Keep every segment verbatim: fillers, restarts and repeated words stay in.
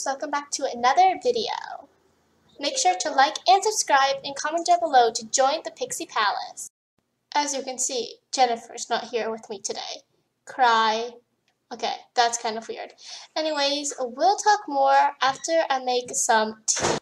welcome back to another video. Make sure to like and subscribe and comment down below to join the Pixie Palace. As you can see, Jennifer's not here with me today. Cry. Okay, that's kind of weird. Anyways, we'll talk more after I make some tea.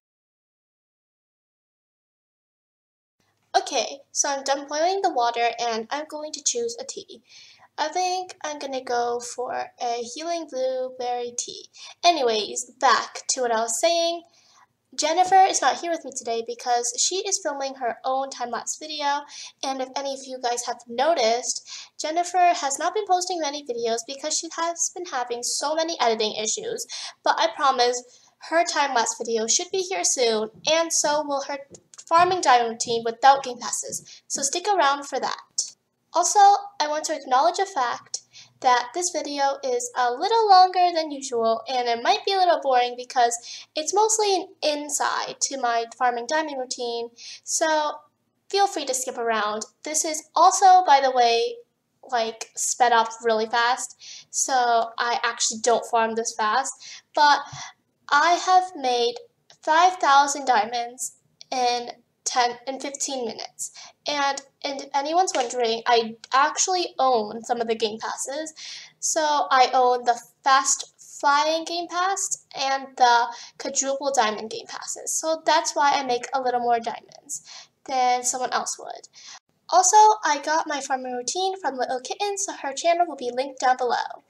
Okay, so I'm done boiling the water and I'm going to choose a tea. I think I'm gonna go for a healing blueberry tea. Anyways, back to what I was saying. Jennifer is not here with me today because she is filming her own time-lapse video, and if any of you guys have noticed, Jennifer has not been posting many videos because she has been having so many editing issues, but I promise her time-lapse video should be here soon, and so will her farming diamond routine without game passes, so stick around for that. Also, I want to acknowledge a fact that this video is a little longer than usual and it might be a little boring because it's mostly an inside to my farming diamond routine, so feel free to skip around. This is also, by the way, like sped up really fast, so I actually don't farm this fast, but I have made five thousand diamonds in ten and fifteen minutes. And, and if anyone's wondering, I actually own some of the game passes. So I own the fast flying game pass and the quadruple diamond game passes. So that's why I make a little more diamonds than someone else would. Also, I got my farming routine from Little Kitten, so her channel will be linked down below.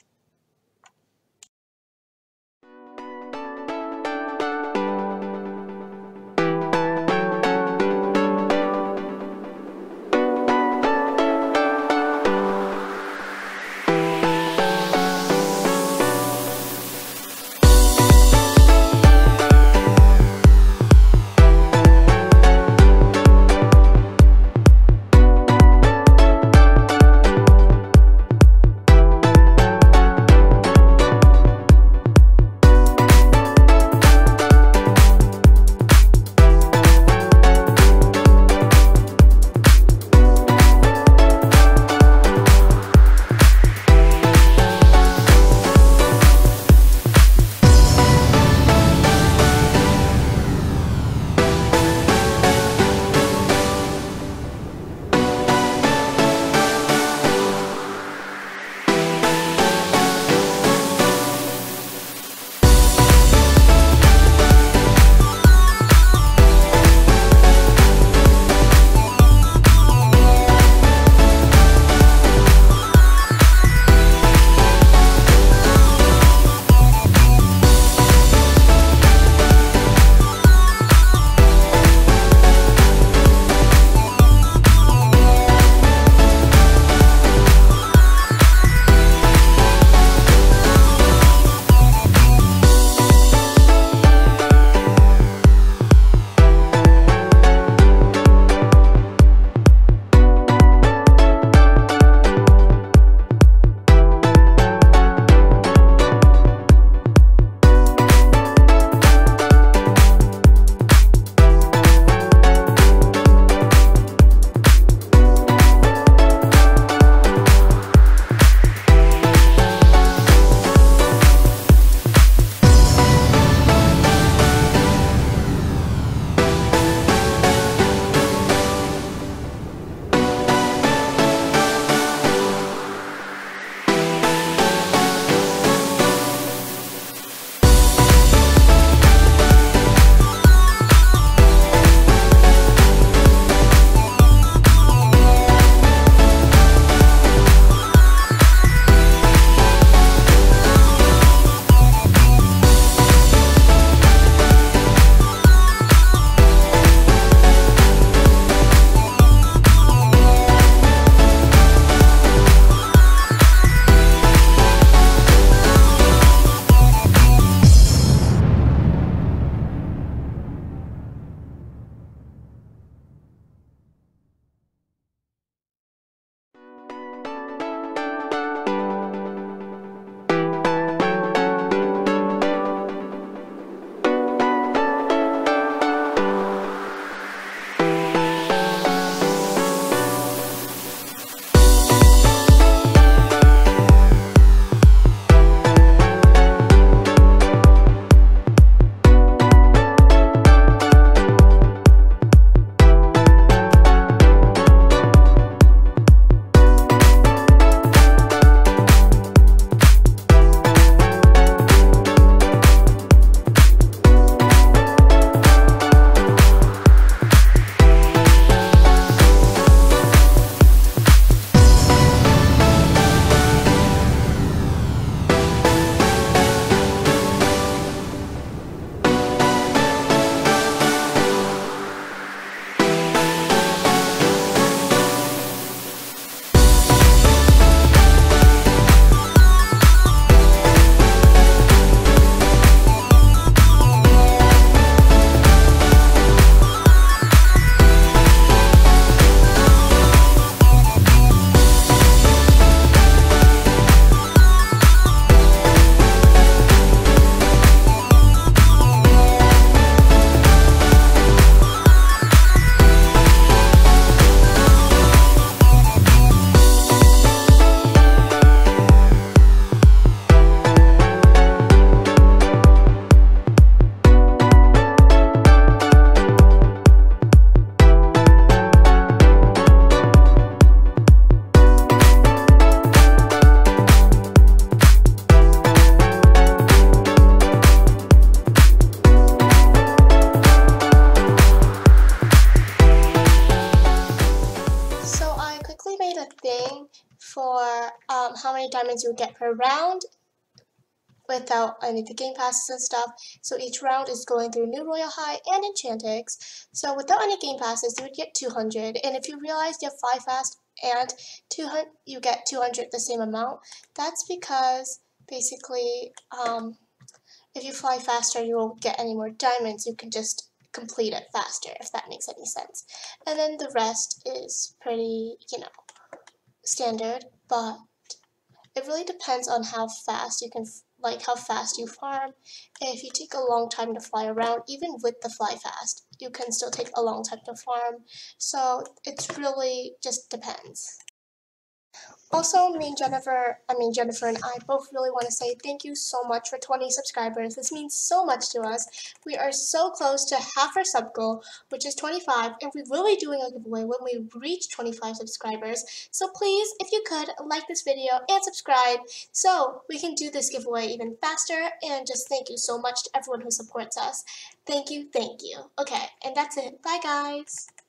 thing for um, how many diamonds you get per round without any of the game passes and stuff. So each round is going through New Royale High and Enchantix. So without any game passes, you would get two hundred. And if you realize you have Fly Fast and two hundred, you get two hundred the same amount. That's because basically, um, if you fly faster, you won't get any more diamonds. You can just complete it faster, if that makes any sense. And then the rest is pretty, you know, standard, but it really depends on how fast you can, like how fast you farm. If you take a long time to fly around, even with the fly fast, you can still take a long time to farm. So it's really just depends. Also, me and Jennifer, I mean Jennifer and I both really want to say thank you so much for twenty subscribers. This means so much to us. We are so close to half our sub goal, which is twenty-five, and we will be doing a giveaway when we reach twenty-five subscribers. So please, if you could, like this video and subscribe so we can do this giveaway even faster. And just thank you so much to everyone who supports us. Thank you, thank you. Okay, and that's it. Bye, guys.